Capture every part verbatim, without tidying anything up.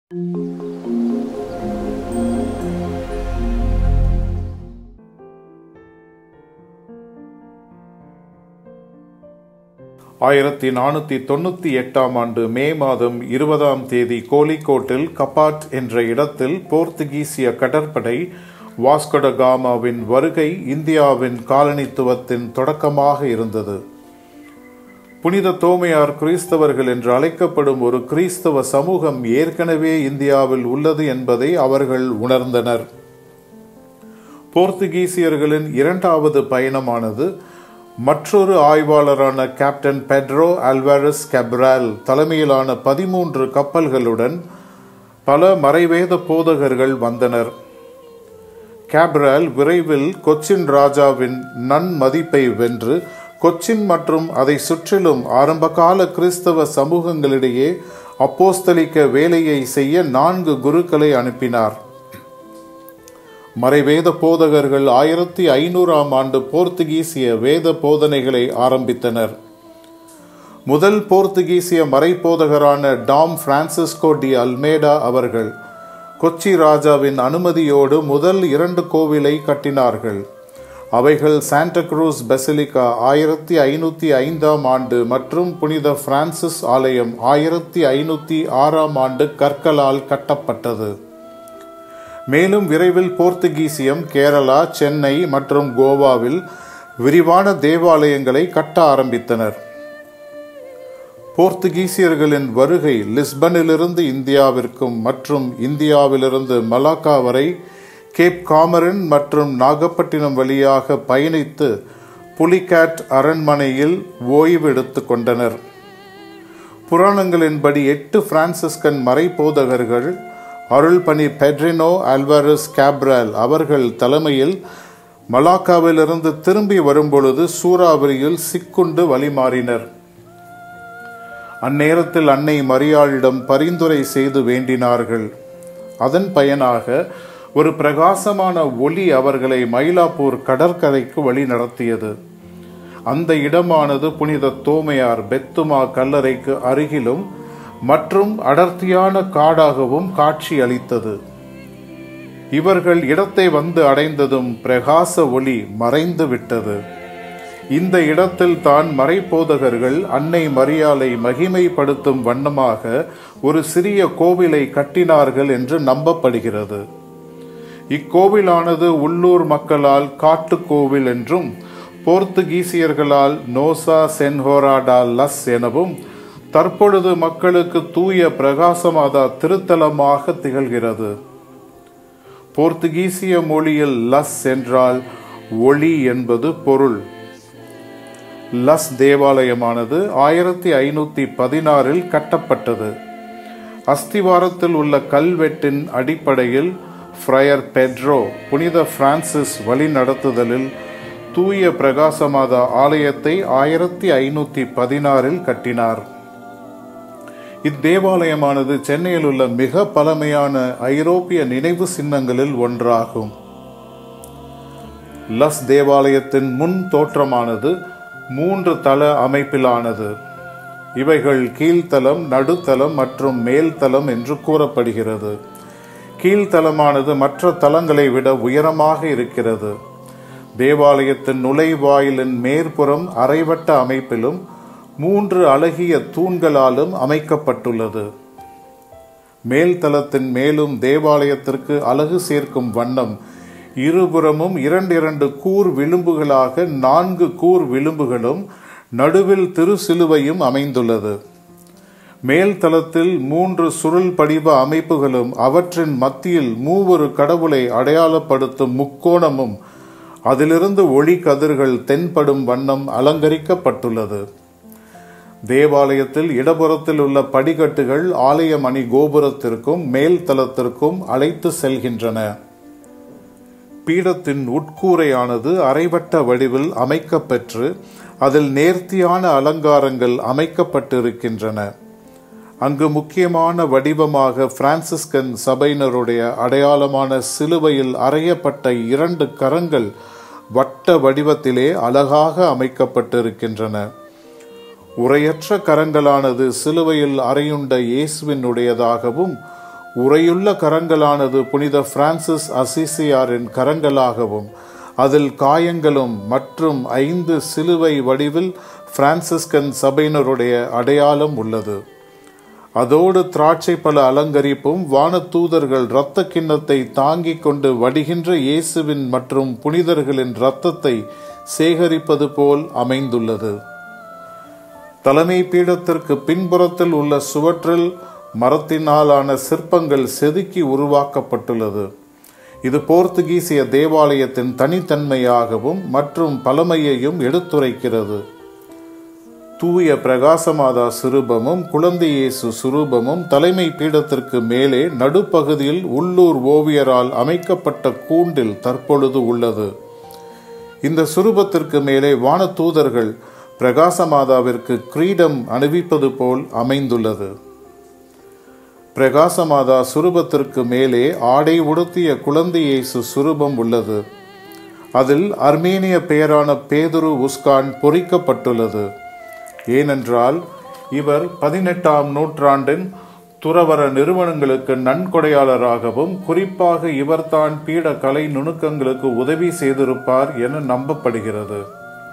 ஆயிரத்தி நானூற்றி தொண்ணூற்றி எட்டாம் ஆண்டு மே மாதம் இருபதாம் தேதி கோழிக்கோட்டில் கபாட் என்ற இடத்தில் போர்த்துகீசிய கடற்படை வாஸ்கோ ட காமாவின் வருகை இந்தியாவின் காலனித்துவத்தின் தொடக்கமாக இருந்தது. புனித தோமையார் கிறிஸ்தவர்கள் என்று அழைக்கப்படும் ஒரு கிறிஸ்தவ சமூகம் ஏற்கனவே இந்தியாவில் உள்ளது என்பதை அவர்கள் உணர்ந்தனர். போர்த்துகீசியர்களின் இரண்டாவது பயணமானது மற்றொரு ஆய்வாளரான கேப்டன் பெட்ரோ அல்வாரஸ் கேப்ரால் தலைமையிலான பதிமூன்று கப்பல்களுடன் பல மறைவேத போதகர்கள் வந்தனர். கேப்ரால் விரைவில் கொச்சின் ராஜாவின் நன்மதிப்பை வென்று கொச்சின் மற்றும் அதை சுற்றிலும் ஆரம்பகால கிறிஸ்தவ சமூகங்களிடையே அப்போஸ்தலிக்க வேலையை செய்ய நான்கு குருக்களை அனுப்பினார். மறைவேத போதகர்கள் ஆயிரத்தி ஐநூறாம் ஆண்டு போர்த்துகீசிய வேத போதனைகளை ஆரம்பித்தனர். முதல் போர்த்துகீசிய மறைப்போதகரான டாம் பிரான்சிஸ்கோ டி அல்மேடா அவர்கள் கொச்சி ராஜாவின் அனுமதியோடு முதல் இரண்டு கோவிலை கட்டினார்கள். அவைகள் சாண்டா குரூஸ் பெசிலிகா ஆயிரத்தி ஐநூற்றி ஐந்தாம் ஆண்டு மற்றும் புனித பிரான்சிஸ் ஆலயம் ஆயிரத்தி ஐநூற்றி ஆறாம் ஆண்டு கற்களால் கட்டப்பட்டது. மேலும் விரைவில் போர்த்துகீசியம் கேரளா, சென்னை மற்றும் கோவாவில் விரிவான தேவாலயங்களை கட்ட ஆரம்பித்தனர். போர்த்துகீசியர்களின் வருகை லிஸ்பனிலிருந்து இந்தியாவிற்கும் மற்றும் இந்தியாவிலிருந்து மலாக்கா வரை கேப் காமரின் மற்றும் நாகப்பட்டினம் வழியாக பயணித்து புலிகேட் அரண்மனையில் ஓய்வு எடுத்து கொண்டனர். புராணங்களின்படி எட்டு பிரான்சிஸ்கன் மறைப்போதகர்கள் அருள்பணி பெட்ரினோ அல்வாரஸ் கேப்ரால் அவர்கள் தலைமையில் மலாக்காவிலிருந்து திரும்பி வரும்பொழுது சூறாவளியில் சிக்குண்டு வழிமாறினர். அந்நேரத்தில் அன்னை மரியாளிடம் பரிந்துரை செய்து வேண்டினார்கள். அதன் பயனாக ஒரு பிரகாசமான ஒளி அவர்களை மயிலாப்பூர் கடற்கரைக்கு வழி நடத்தியது. அந்த இடமானது புனித தோமையார் பெத்துமா கல்லறைக்கு அருகிலும் மற்றும் அடர்த்தியான காடாகவும் காட்சி அளித்தது. இவர்கள் இடத்தை வந்து அடைந்ததும் பிரகாச ஒளி மறைந்து விட்டது. இந்த இடத்தில் தான் மறைப்போதகர்கள் அன்னை மரியாளை மகிமைப்படுத்தும் வண்ணமாக ஒரு சிறிய கோவிலை கட்டினார்கள் என்று நம்பப்படுகிறது. இக்கோவிலானது உள்ளூர் மக்களால் காட்டுக்கோவில் என்றும் போர்த்துகீசியர்களால் நோசா சென்ஹோரா டா லஸ் எனவும் தற்பொழுது மக்களுக்கு தூய பிரகாசமாதா திருத்தலமாக திகழ்கிறது. போர்த்துகீசிய மொழியில் லஸ் என்றால் ஒளி என்பது பொருள். லஸ் தேவாலயமானது ஆயிரத்தி ஐநூற்றி பதினாறில் கட்டப்பட்டது. அஸ்திவாரத்தில் உள்ள கல்வெட்டின் அடிப்படையில் ஃப்ரையர் பெட்ரோ புனித பிரான்சிஸ் வழி நடத்துதலில் தூய பிரகாசமாதா ஆலயத்தை ஆயிரத்தி ஐநூற்றி பதினாறில் கட்டினார். இத்தேவாலயமானது சென்னையில் உள்ள மிக பழமையான ஐரோப்பிய நினைவு சின்னங்களில் ஒன்றாகும். லஸ் தேவாலயத்தின் முன் தோற்றமானது மூன்று தள அமைப்பிலானது. இவைகள் கீழ்த்தலம், நடுத்தலம் மற்றும் மேல்தலம் என்று கூறப்படுகிறது. கீழ்த்தலமானது மற்ற தலங்களை விட உயரமாக இருக்கிறது. தேவாலயத்தின் நுழைவாயிலின் மேற்புறம் அரைவட்ட அமைப்பிலும் மூன்று அழகிய தூண்களாலும் அமைக்கப்பட்டுள்ளது. மேல்தளத்தின் மேலும் தேவாலயத்திற்கு அழகு சேர்க்கும் வண்ணம் இருபுறமும் இரண்டு இரண்டு கூர் விளிம்புகளாக நான்கு கூர் விளிம்புகளும் நடுவில் திருசிலுவையும் அமைந்துள்ளது. மேல்தளத்தில் மூன்று சுருள் படிவ அமைப்புகளும் அவற்றின் மத்தியில் மூவொரு கடவுளை அடையாளப்படுத்தும் முக்கோணமும் அதிலிருந்து ஒளி கதிர்கள் தென்படும் வண்ணம் அலங்கரிக்கப்பட்டுள்ளது. தேவாலயத்தில் இடப்புறத்தில் உள்ள படிக்கட்டுகள் ஆலய மணி கோபுரத்திற்கும் மேல் தளத்திற்கும் அழைத்து செல்கின்றன. பீடத்தின் உட்கூரையானது அரைவட்ட வடிவில் அமைக்கப்பெற்று அதில் நேர்த்தியான அலங்காரங்கள் அமைக்கப்பட்டிருக்கின்றன. அங்கு முக்கியமான வடிவமாக பிரான்சிஸ்கன் சபையினருடைய அடையாளமான சிலுவையில் அறையப்பட்ட இரண்டு கரங்கள் வட்ட வடிவத்திலே அழகாக அமைக்கப்பட்டிருக்கின்றன. உரையற்ற கரங்களானது சிலுவையில் அறையுண்ட இயேசுவினுடையதாகவும் உரையுள்ள கரங்களானது புனித பிரான்சிஸ் அசிசியாரின் கரங்களாகவும் அதில் காயங்களும் மற்றும் ஐந்து சிலுவை வடிவில் பிரான்சிஸ்கன் சபையினருடைய அடையாளம் உள்ளது. அதோடு திராட்சை பல அலங்கரிப்பும் வானதூதர்கள் இரத்த கிண்ணத்தை தாங்கிக் கொண்டு வடிகின்ற இயேசுவின் மற்றும் புனிதர்களின் இரத்தத்தை சேகரிப்பது போல் அமைந்துள்ளது. தலைமை பீடத்திற்கு பின்புறத்தில் உள்ள சுவற்றில் மரத்தினாலான சிற்பங்கள் செதுக்கி உருவாக்கப்பட்டுள்ளது. இது போர்த்துகீசிய தேவாலயத்தின் தனித்தன்மையாகவும் மற்றும் பழமையையும் எடுத்துரைக்கிறது. தூய பிரகாசமாதா சுரூபமும் குழந்தை இயேசு சுரூபமும் தலைமை பீடத்திற்கு மேலே நடுப்பகுதியில் உள்ளூர் ஓவியரால் அமைக்கப்பட்ட கூண்டில் தற்பொழுது உள்ளது. இந்த சுரூபத்திற்கு மேலே வானதூதர்கள் பிரகாசமாதாவிற்கு கிரீடம் அணிவிப்பது போல் அமைந்துள்ளது. பிரகாசமாதா சுரூபத்திற்கு மேலே ஆடை உடுத்திய குழந்தை இயேசு சுரூபம் உள்ளது. அதில் அர்மேனிய பெயரான பேதுரு உஸ்கான் பொறிக்கப்பட்டுள்ளது. ஏனென்றால் இவர் பதினெட்டாம் நூற்றாண்டின் துறவர நிறுவனங்களுக்கு நன்கொடையாளராகவும் குறிப்பாக இவர்தான் பீட கலை நுணுக்கங்களுக்கு உதவி செய்திருப்பார் என நம்பப்படுகிறது.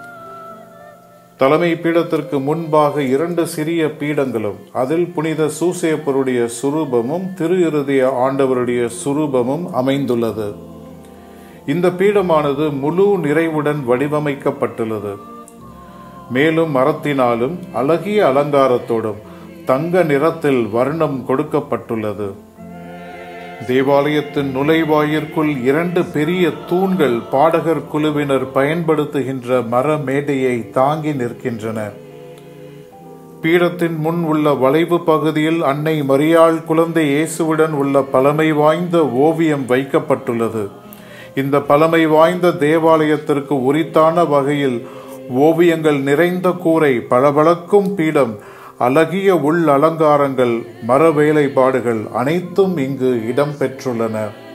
தலைமை பீடத்திற்கு முன்பாக இரண்டு சிறிய பீடங்களும் அதில் புனித சூசேப்பருடைய சுரூபமும் திரு இருதய ஆண்டவருடைய சுரூபமும் அமைந்துள்ளது. இந்த பீடமானது முழு நிறைவுடன் வடிவமைக்கப்பட்டுள்ளது. மேலும் மரத்தினாலும் அழகிய அலங்காரத்தோடும் தங்க நிறத்தில் வர்ணம் கொடுக்கப்பட்டுள்ளது. தேவாலயத்தின் நுழைவாயிற்குள் இரண்டு பெரிய தூண்கள் பாடகர் குழுவினர் பயன்படுத்துகின்ற மர மேடையை தாங்கி நிற்கின்றன. பீடத்தின் முன் உள்ள வளைவு பகுதியில் அன்னை மரியாள் குழந்தை இயேசுவுடன் உள்ள பழமை வாய்ந்த ஓவியம் வைக்கப்பட்டுள்ளது. இந்த பழமை வாய்ந்த தேவாலயத்திற்கு உரித்தான வகையில் ஓவியங்கள் நிறைந்த கூரை, பளபளக்கும் பீடம், அழகிய உள் அலங்காரங்கள், மர வேலைப்பாடுகள் அனைத்தும் இங்கு இடம்பெற்றுள்ளன.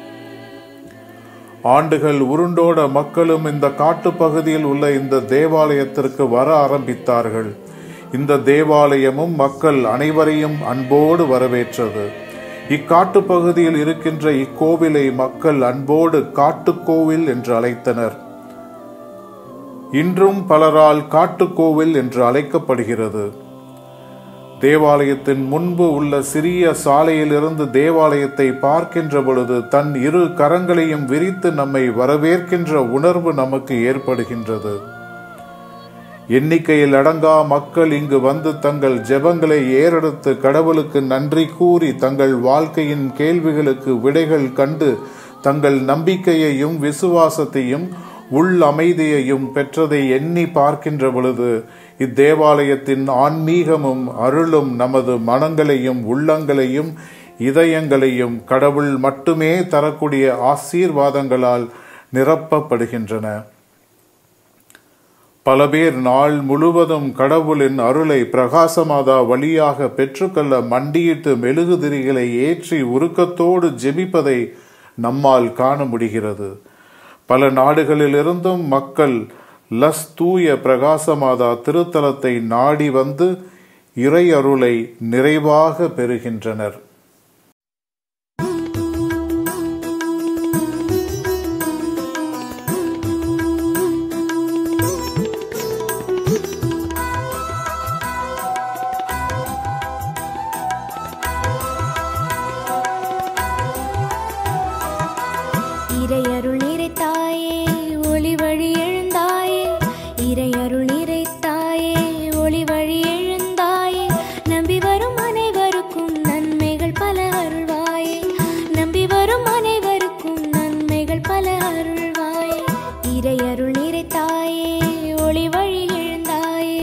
ஆண்டுகள் உருண்டோட மக்களும் இந்த காட்டுப்பகுதியில் உள்ள இந்த தேவாலயத்திற்கு வர ஆரம்பித்தார்கள். இந்த தேவாலயமும் மக்கள் அனைவரையும் அன்போடு வரவேற்றது. இக்காட்டு பகுதியில் இருக்கின்ற இக்கோவிலை மக்கள் அன்போடு காட்டுக்கோவில் என்று அழைத்தனர். இன்றும் பலரால் காட்டுக்கோவில் என்று அழைக்கப்படுகிறது. தேவாலயத்தின் முன்பு உள்ள சிறிய சாலையிலிருந்து தேவாலயத்தை பார்க்கின்ற பொழுது தன் இரு கரங்களையும் விரித்து நம்மை வரவேற்கின்ற உணர்வு நமக்கு ஏற்படுகின்றது. எண்ணிக்கையில் அடங்கா மக்கள் இங்கு வந்து தங்கள் ஜெபங்களை ஏறெடுத்து கடவுளுக்கு நன்றி கூறி தங்கள் வாழ்க்கையின் கேள்விகளுக்கு விடைகள் கண்டு தங்கள் நம்பிக்கையையும் விசுவாசத்தையும் உள் அமைதியையும் பெற்றதை எண்ணி பார்க்கின்ற பொழுது இத்தேவாலயத்தின் ஆன்மீகமும் அருளும் நமது மனங்களையும் உள்ளங்களையும் இதயங்களையும் கடவுள் மட்டுமே தரக்கூடிய ஆசீர்வாதங்களால் நிரப்பப்படுகின்றன. பல பேர் நாள் முழுவதும் கடவுளின் அருளை பிரகாசமாதா வழியாக பெற்றுக்கொள்ள மண்டியிட்டு மெழுகுதிரிகளை ஏற்றி உருக்கத்தோடு ஜெபிப்பதை நம்மால் காண முடிகிறது. பல நாடுகளிலிருந்தும் மக்கள் லஸ் தூய பிரகாசமாதா திருத்தலத்தை நாடி வந்து இறை அருளை நிறைவாக பெறுகின்றனர். இறையருள் நிறைத்தாயே ஒளி வழி எழுந்தாயே, இறையருள் நிறைத்தாயே ஒளி வழி எழுந்தாயே, நம்பி வரும் அனைவருக்கும் நன்மைகள் பல அருள்வாயே, நம்பி வரும் அனைவருக்கும் நன்மைகள் பல அருள்வாயே, இறையருள் நிறைத்தாயே ஒளி வழி எழுந்தாயே.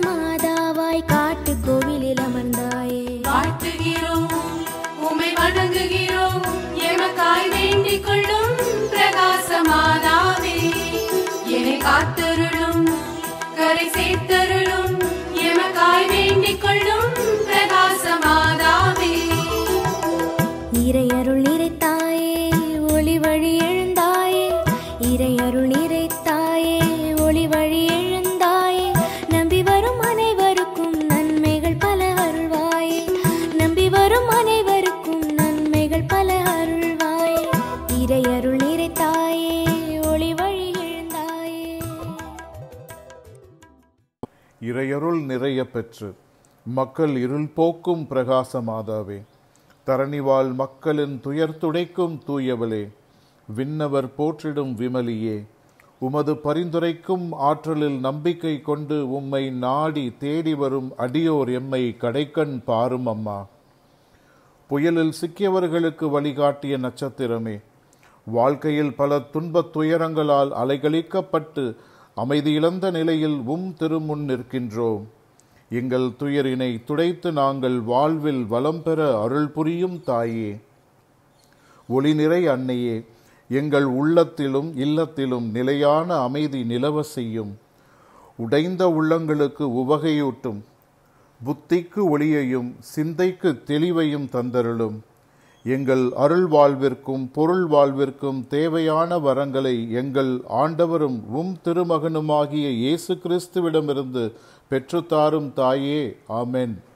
மாதாவாய் காட்டு கோவிலில் அமர்ந்தாயே. வாழ்த்துகிறோம், உம்மை வணங்குகிறோம், எமக்காய் வேண்டிக் கொள்ளும் பிரகாச மாதாவே. என்னை காத்தருளும், கரை சேர்த்தருளும், எமக்காய் வேண்டிக் கொள்ளும் பிரகாச மாதாவே. இறையருள் நிறைத்தாயே ஒளி வழி எழுந்தாயே, இறையருள் நிறைத்தாயே ஒளி வழி எழுந்தாயே. நம்பி வரும் அனைவருக்கும் நன்மைகள் பல அருள்வாயே, நம்பி வரும் அனைவருக்கும் நன்மைகள் பல அருள்வாயே. இறையருள் நிறைத்தாயே ஒளி வழி எழுந்தாயே. இறையருள் நிறைய பெற்று மக்கள் இருள் போக்கும் பிரகாச மாதாவே, தரணிவாழ் மக்களின் துயர் துடைக்கும் தூயவளே, விண்ணவர் போற்றிடும் விமலியே, உமது பரிந்துரைக்கும் ஆற்றலில் நம்பிக்கை கொண்டு உம்மை நாடி தேடி வரும் அடியோர் எம்மை கடைக்கண் பாரும் அம்மா. புயலில் சிக்கியவர்களுக்கு வழிகாட்டிய நட்சத்திரமே, வாழ்க்கையில் பல துன்பத் துயரங்களால் அலைகழிக்கப்பட்டு அமைதியிழந்த நிலையில் உம் திருமுன் நிற்கின்றோம். எங்கள் துயரினை துடைத்து நாங்கள் வாழ்வில் வளம் பெற அருள் புரியும் தாயே. ஒளி நிறை அன்னையே, எங்கள் உள்ளத்திலும் இல்லத்திலும் நிலையான அமைதி நிலவ செய்யும். உடைந்த உள்ளங்களுக்கு உவகையூட்டும், புத்திக்கு ஒளியையும் சிந்தைக்கு தெளிவையும் தந்தருளும். எங்கள் அருள் வாழ்விற்கும் பொருள் வாழ்விற்கும் தேவையான வரங்களை எங்கள் ஆண்டவரும் உம் திருமகனுமாகிய இயேசு கிறிஸ்துவிடமிருந்து பெற்றுத்தாரும் தாயே. ஆமென்.